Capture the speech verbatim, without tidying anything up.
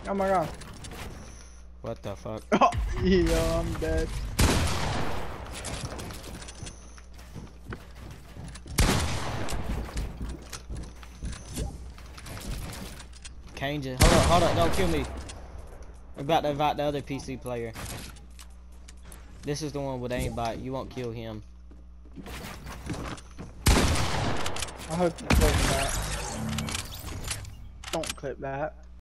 Oh my god. What the fuck? Oh, yo, I'm dead. Kane just hold up, hold up, don't kill me. We're about to invite the other P C player. This is the one with aimbot. You won't kill him. I hope you clip that. Don't clip that.